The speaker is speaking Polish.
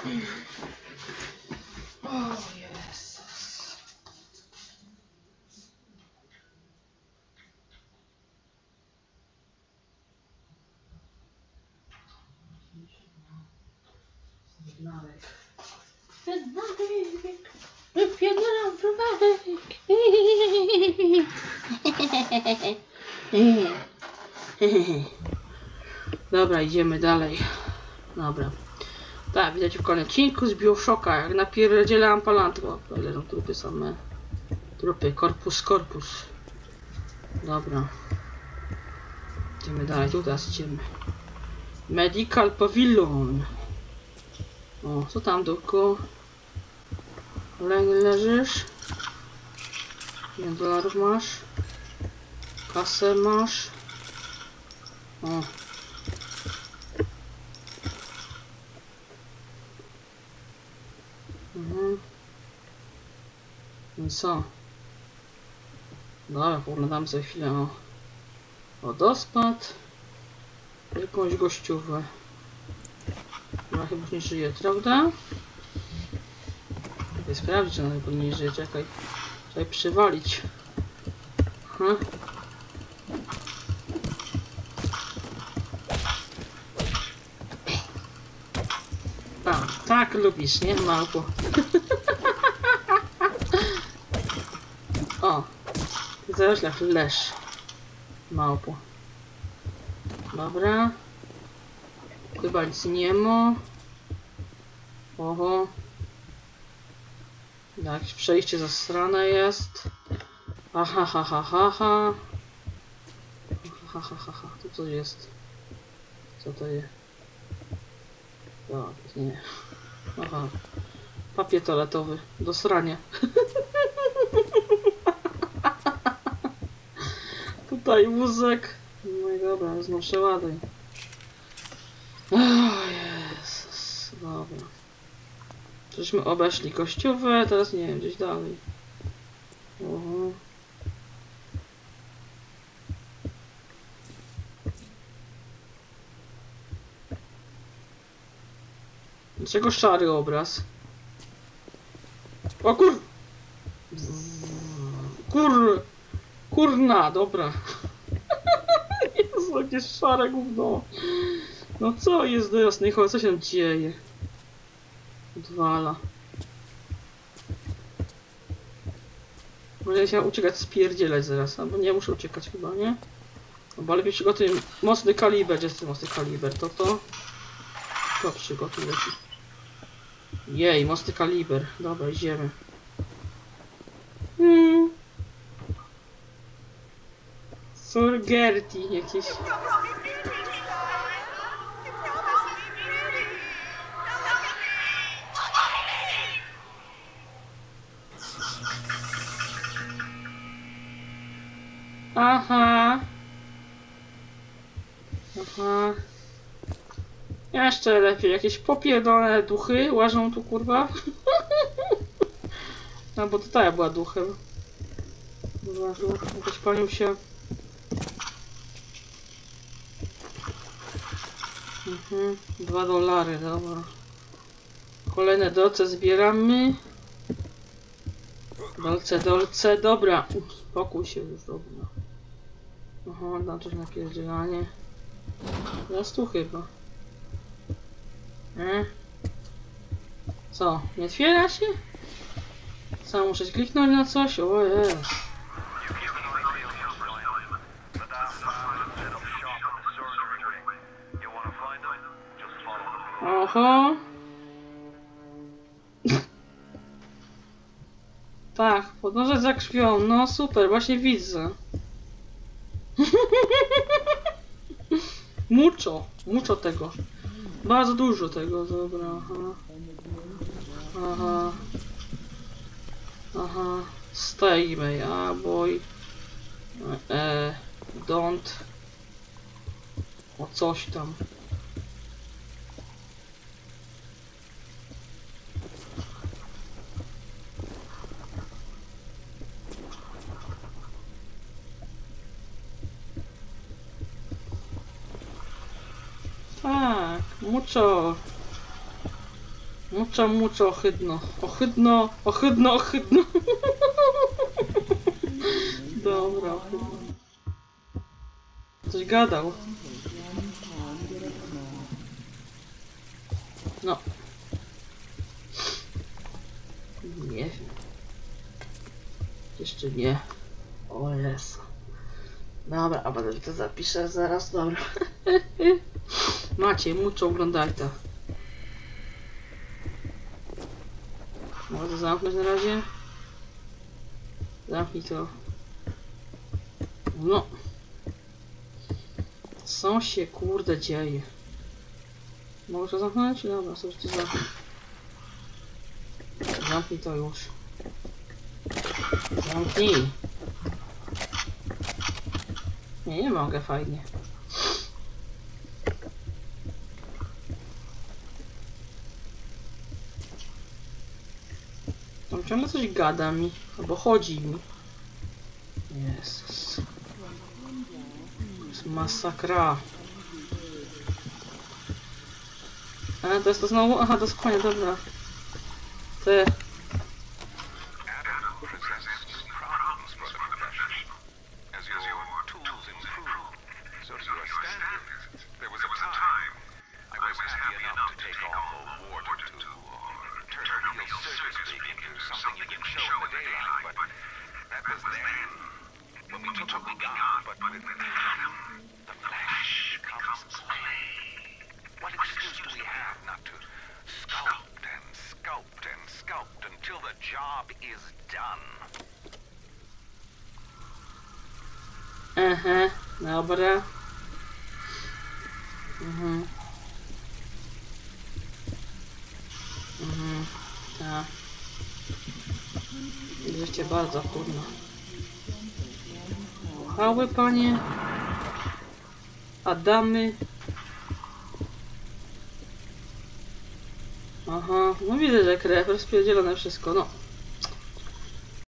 O Jezus. Wypierdalam browarek. Dobra, idziemy dalej. Dobra. Tak, widać w kolejnym odcinku z BioShocka, jak napierdzielam palantro. Ile tam trupy same. Trupy, korpus. Dobra. Idziemy dalej, tu teraz idziemy. Medical Pavilion. O, co tam, Duku? Leżysz? $1 masz. Kasę masz. O. No i co? Dobra, poglądamy za chwilę o wodospad. Jakąś gościówę. Ona chyba już nie żyje, prawda? Czekaj, sprawdzić, czy ona chyba nie żyje. Czekaj. Trzeba przywalić. Tak lubisz, nie? Małpo. O! Zaraz jak leż. Małpo. Dobra. Chyba nic nie ma. Oho. Jakieś przejście zasrane jest. Aha. To co jest? Co to jest? O, nie. Aha. Papier toaletowy. Do srania. Tutaj wózek. No i dobra, znowu przeładuj. O Jezus. Dobra. Żeśmy obeszli kościowe, teraz nie wiem, gdzieś dalej. Oho. Dlaczego szary obraz? O kurna, dobra. Jezu, jakieś szare gówno. No co jest do jasnej chory, co się dzieje? Odwala. Może się uciekać, spierdzielać zaraz, albo nie muszę uciekać chyba, nie? No bo lepiej przygotuję mocny kaliber, gdzie jest ten mocny kaliber, to przygotuję. Jej, mocny kaliber, dobra, idziemy. Surgerti jakieś. Aha. Jeszcze lepiej, jakieś popierdolone duchy łażą tu, kurwa. No bo to ta była duchem. Jakoś palił się. $2, dobra. Kolejne dolce zbieramy. Dolce, dobra. Spokój się już, dobra. Aha, dam coś na pierdzielanie. Teraz tu chyba. Co? Nie otwiera się? Co, muszę kliknąć na coś? O jest. Oho. Tak, podążać za krwią. No super, właśnie widzę. Mucho tego. Bardzo dużo tego, dobra, aha. Stay may, boy. Don't. O coś tam. Tak, mucho. Muczo, ohydno. Ohydno. Dobra, ohydno. Coś gadał. No. Nie wiem. Jeszcze nie. O Jezu. Dobra, a będę to zapiszę zaraz, dobra. Macie, mucho oglądaj to. Mogę to zamknąć na razie? Zamknij to. No. Co się kurde dzieje? Mogę to zamknąć? Dobra, sobie to zamknę. Zamknij to już. Zamknij. Nie mogę, fajnie. Tam ciągle coś gada mi, albo chodzi mi. Jezus. To jest masakra. Ale to jest to znowu? Aha, to jest koniec, dobra. Ty. Aha, dobra. Tak. Życie bardzo trudno. Chwały, panie. Adamy. Aha, no widzę, że krew rozpierdzielone wszystko, no.